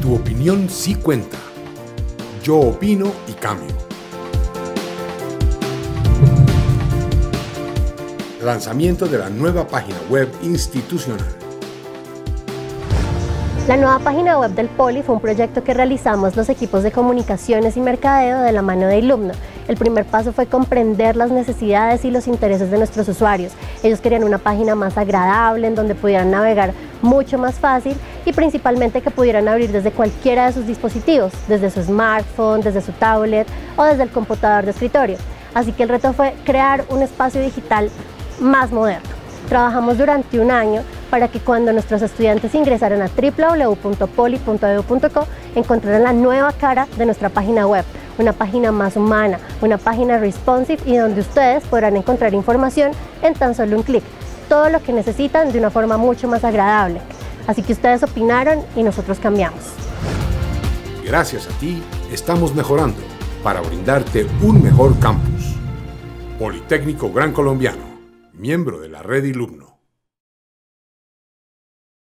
Tu opinión sí cuenta. Yo opino y cambio. Lanzamiento de la nueva página web institucional. La nueva página web del Poli fue un proyecto que realizamos los equipos de comunicaciones y mercadeo de la mano de Ilumno. El primer paso fue comprender las necesidades y los intereses de nuestros usuarios. Ellos querían una página más agradable, en donde pudieran navegar mucho más fácil y principalmente que pudieran abrir desde cualquiera de sus dispositivos, desde su smartphone, desde su tablet o desde el computador de escritorio. Así que el reto fue crear un espacio digital más moderno. Trabajamos durante un año para que cuando nuestros estudiantes ingresaran a www.poli.edu.co encontraran la nueva cara de nuestra página web, una página más humana, una página responsive y donde ustedes podrán encontrar información en tan solo un clic, todo lo que necesitan de una forma mucho más agradable. Así que ustedes opinaron y nosotros cambiamos. Gracias a ti, estamos mejorando para brindarte un mejor campus. Politécnico Gran Colombiano, miembro de la red Ilumno.